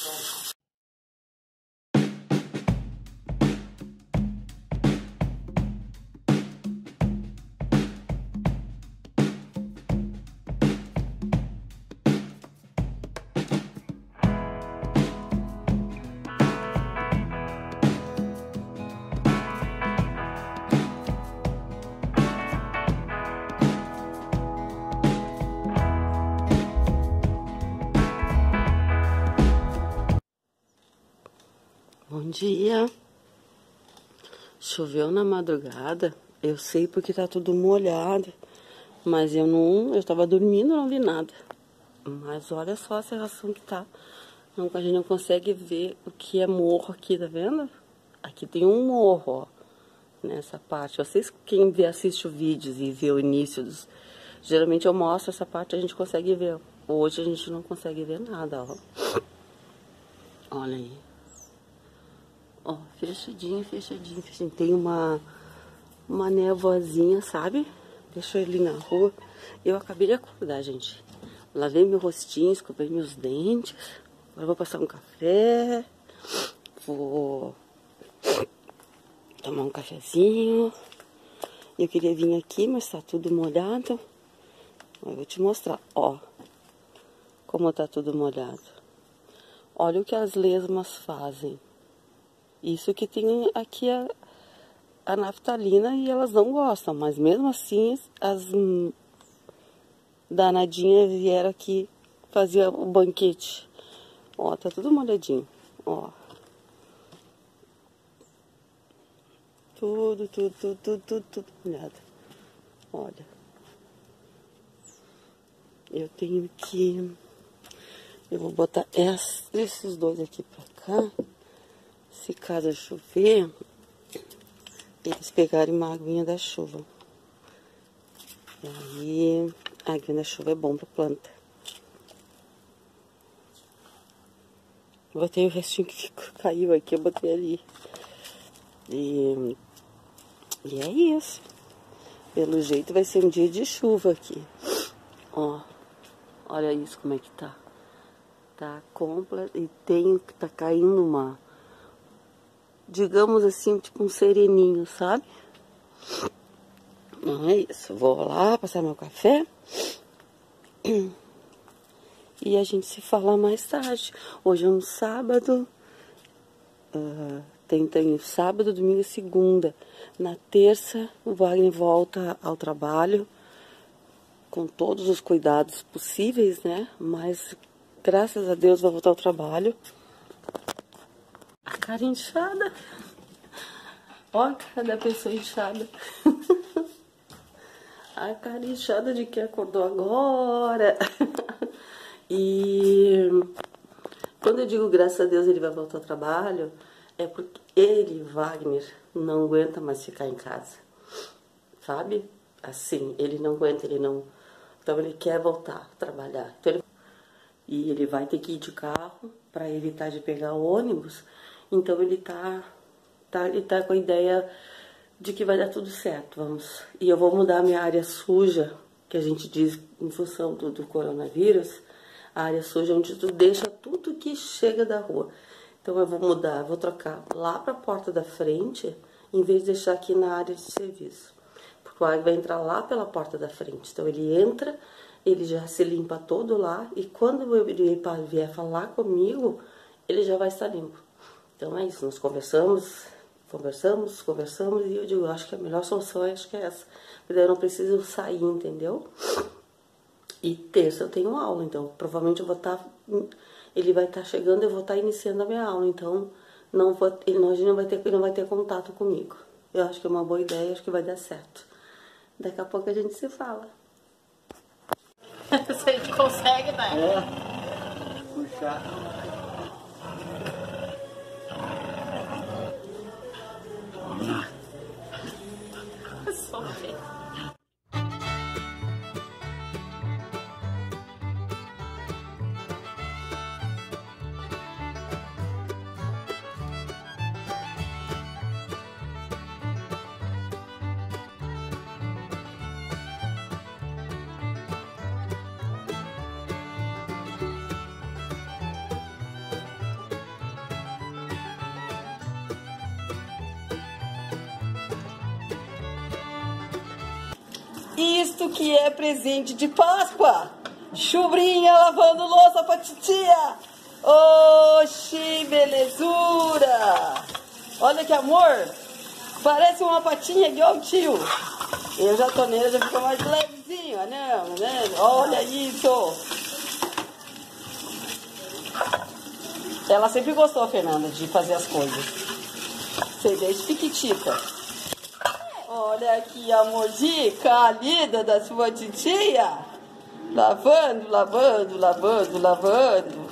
Bom dia. Choveu na madrugada. Eu sei porque tá tudo molhado. Mas eu tava dormindo, não vi nada. Mas olha só a serração que tá. Não, a gente não consegue ver o que é morro aqui, tá vendo? Aqui tem um morro, ó. Nessa parte. Vocês, quem assiste os vídeos e vê o início dos... Geralmente eu mostro essa parte, a gente consegue ver. Hoje a gente não consegue ver nada, ó. Olha aí. Ó, fechadinho. Tem uma névoazinha, sabe? Deixa eu ir ali na rua. Eu acabei de acordar, gente. Lavei meu rostinho, escovei meus dentes. Agora eu vou passar um café. Vou tomar um cafezinho. Eu queria vir aqui, mas tá tudo molhado. Eu vou te mostrar, ó. Como tá tudo molhado. Olha o que as lesmas fazem. Isso que tem aqui a naftalina e elas não gostam, mas mesmo assim as danadinhas vieram aqui fazer o banquete. Ó, tá tudo molhadinho, ó. Tudo molhado. Olha. Eu vou botar esses dois aqui pra cá. Se caso chover, eles pegarem uma aguinha da chuva. E aí, a aguinha da chuva é bom pra planta. Botei o restinho que caiu aqui, eu botei ali. E é isso. Pelo jeito vai ser um dia de chuva aqui. Ó, olha isso como é que tá. Tá completo e tá caindo uma... digamos assim, tipo um sereninho, sabe? Não é isso. Vou lá passar meu café. E a gente se fala mais tarde. Hoje é um sábado. Tem sábado, domingo e segunda. Na terça, o Wagner volta ao trabalho. Com todos os cuidados possíveis, né? Mas, graças a Deus, vai voltar ao trabalho. A cara inchada. Ó a cara da pessoa inchada. A cara inchada de que acordou agora. E quando eu digo graças a Deus ele vai voltar ao trabalho, é porque ele, Wagner, não aguenta mais ficar em casa. Sabe? Assim, ele não aguenta, então ele quer voltar a trabalhar. Então, e ele vai ter que ir de carro para evitar de pegar o ônibus. Então ele tá com a ideia de que vai dar tudo certo, vamos. E eu vou mudar a minha área suja, que a gente diz em função do coronavírus, a área suja onde tu deixa tudo que chega da rua. Então eu vou mudar, vou trocar lá para a porta da frente, em vez de deixar aqui na área de serviço. Porque o ar vai entrar lá pela porta da frente. Então ele entra, ele já se limpa todo lá, e quando ele vier falar comigo, ele já vai estar limpo. Então é isso, nós conversamos, e eu digo, acho que a melhor solução é essa. Porque daí eu não preciso sair, entendeu? E terça eu tenho aula, então provavelmente eu vou estar... Ele vai estar chegando, eu vou estar iniciando a minha aula, então ele não vai ter contato comigo. Eu acho que é uma boa ideia, acho que vai dar certo. Daqui a pouco a gente se fala. Você consegue, né? É. Puxar. Só ver. isto que é presente de Páscoa? Chubrinha lavando louça pra titia. Oxi, belezura. Olha que amor. Parece uma patinha igual o tio. Eu já tô nele, já ficou mais levezinho, não, né? Olha isso. Ela sempre gostou, Fernanda, de fazer as coisas. Sei, desde piquitita. Olha aqui a mojica linda da sua titia. Lavando, lavando, lavando, lavando.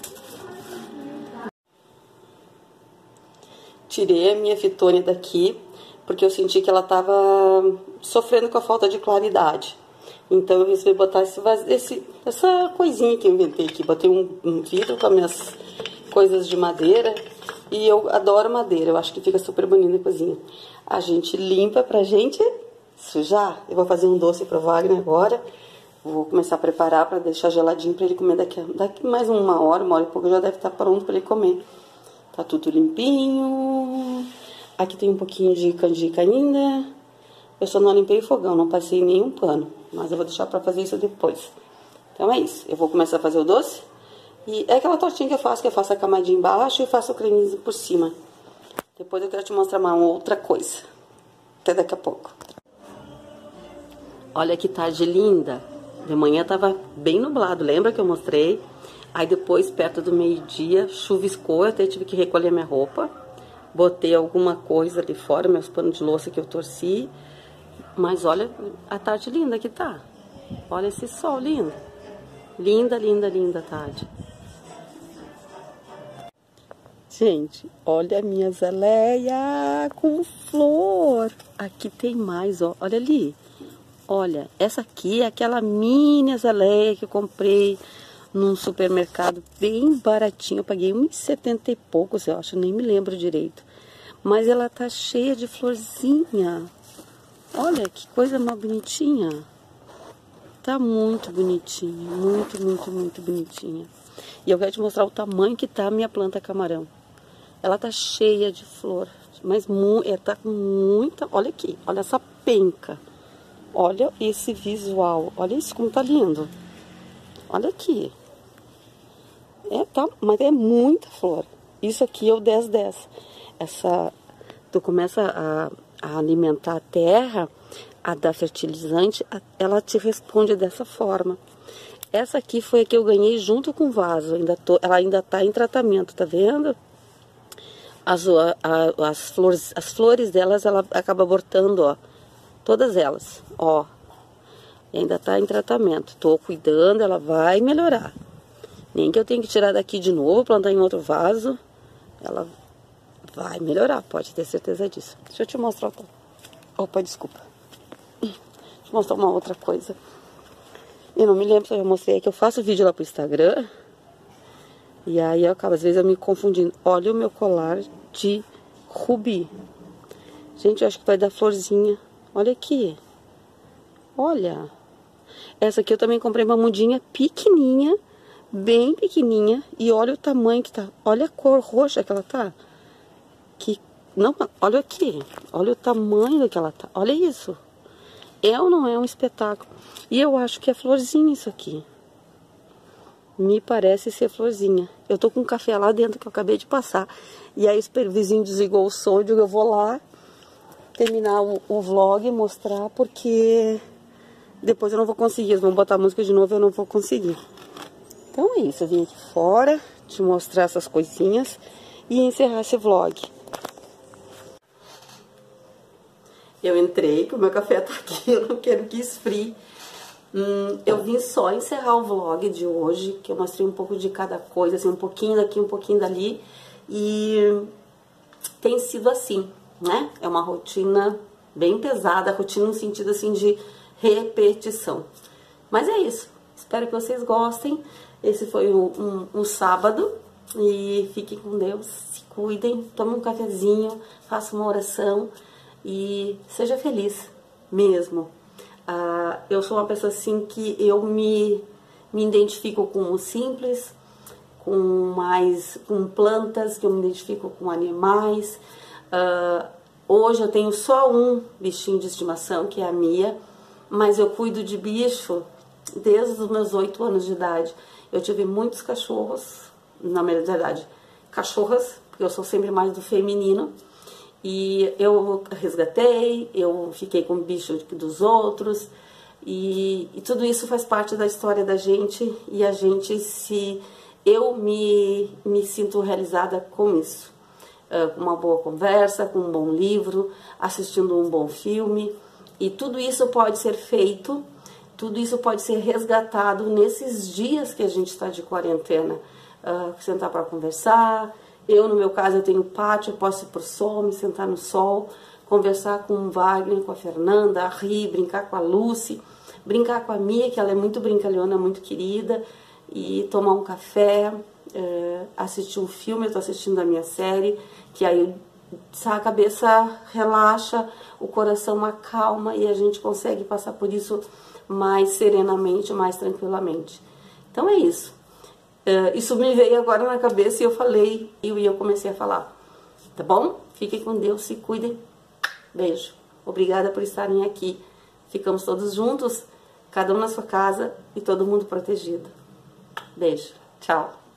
Tirei a minha fitônia daqui, porque eu senti que ela estava sofrendo com a falta de claridade. Então eu resolvi botar essa coisinha que eu inventei aqui. Botei um vidro com as minhas coisas de madeira. E eu adoro madeira, eu acho que fica super bonito na cozinha. A gente limpa pra gente sujar. Eu vou fazer um doce pro Wagner agora. Vou começar a preparar para deixar geladinho para ele comer daqui mais uma hora e pouco já deve estar pronto para ele comer. Tá tudo limpinho. Aqui tem um pouquinho de canjica ainda. Eu só não limpei o fogão, não passei nenhum pano. Mas eu vou deixar para fazer isso depois. Então é isso. Eu vou começar a fazer o doce. E é aquela tortinha que eu faço a camadinha embaixo e faço o cremezinho por cima. Depois eu quero te mostrar uma outra coisa. Até daqui a pouco. Olha que tarde linda. De manhã tava bem nublado, lembra que eu mostrei? Aí depois, perto do meio-dia, chuviscou, eu até tive que recolher minha roupa. Botei alguma coisa ali fora, meus panos de louça que eu torci. Mas olha a tarde linda que tá. Olha esse sol lindo. Linda, linda, linda tarde. Gente, olha a minha azaleia com flor. Aqui tem mais, ó. Olha ali. Olha, essa aqui é aquela mini azaleia que eu comprei num supermercado bem baratinho. Eu paguei R$1,70 e poucos, eu acho, nem me lembro direito. Mas ela tá cheia de florzinha. Olha que coisa mais bonitinha. Tá muito bonitinha, muito, muito, muito bonitinha. E eu quero te mostrar o tamanho que tá a minha planta camarão. Ela tá cheia de flor, mas tá com muita... Olha aqui, olha essa penca. Olha esse visual, olha isso como tá lindo. Olha aqui. Mas é muita flor. Isso aqui é o 10-10. Tu começa a alimentar a terra, a dar fertilizante, ela te responde dessa forma. Essa aqui foi a que eu ganhei junto com o vaso. Ela ainda tá em tratamento, tá vendo? As flores delas, ela acaba abortando, ó. Todas elas, ó. E ainda tá em tratamento. Tô cuidando, ela vai melhorar. Nem que eu tenha que tirar daqui de novo, plantar em outro vaso. Ela vai melhorar, pode ter certeza disso. Deixa eu te mostrar outra. Opa, desculpa. Deixa eu te mostrar uma outra coisa. Eu não me lembro se eu já mostrei, é que eu faço vídeo lá pro Instagram. E aí eu acabo, às vezes, eu me confundindo. Olha o meu colar de rubi. Gente, eu acho que vai dar florzinha. Olha aqui. Olha. Essa aqui eu também comprei uma mudinha pequenininha. Bem pequenininha. E olha o tamanho que tá. Olha a cor roxa que ela tá. Não, olha aqui. Olha o tamanho que ela tá. Olha isso. É ou não é um espetáculo? E eu acho que é florzinha isso aqui. Me parece ser florzinha. Eu tô com um café lá dentro que eu acabei de passar. E aí o vizinho desligou o som. Eu vou lá terminar o vlog e mostrar, porque depois eu não vou conseguir. Eles vão botar a música de novo e eu não vou conseguir. Então é isso. Eu vim aqui fora te mostrar essas coisinhas e encerrar esse vlog. Eu entrei, que o meu café tá aqui, eu não quero que esfrie. Eu vim só encerrar o vlog de hoje, que eu mostrei um pouco de cada coisa, assim, um pouquinho daqui, um pouquinho dali. E tem sido assim, né? É uma rotina bem pesada, rotina no sentido, assim, de repetição. Mas é isso. Espero que vocês gostem. Esse foi um sábado. E fiquem com Deus, se cuidem, tomem um cafezinho, façam uma oração. E seja feliz mesmo. Eu sou uma pessoa assim que eu me identifico com o simples, com plantas, que eu me identifico com animais. Hoje eu tenho só um bichinho de estimação, que é a Mia. mas eu cuido de bicho desde os meus 8 anos de idade. Eu tive muitos cachorros, na verdade, cachorras, porque eu sou sempre mais do feminino. E eu resgatei, eu fiquei com o bicho dos outros. E tudo isso faz parte da história da gente. E a gente eu me sinto realizada com isso. Com uma boa conversa, com um bom livro, assistindo um bom filme. E tudo isso pode ser feito, tudo isso pode ser resgatado nesses dias que a gente está de quarentena. Sentar para conversar. Eu, no meu caso, eu tenho pátio, eu posso ir pro sol, me sentar no sol, conversar com o Wagner, com a Fernanda, a Ri, brincar com a Lucy, brincar com a Mia, que ela é muito brincalhona, muito querida, e tomar um café, assistir um filme. Eu tô assistindo a minha série, que aí a cabeça relaxa, o coração acalma e a gente consegue passar por isso mais serenamente, mais tranquilamente. Então é isso. Isso me veio agora na cabeça e eu falei, e eu comecei a falar. Tá bom? Fiquem com Deus, se cuidem. Beijo. Obrigada por estarem aqui. Ficamos todos juntos, cada um na sua casa e todo mundo protegido. Beijo. Tchau.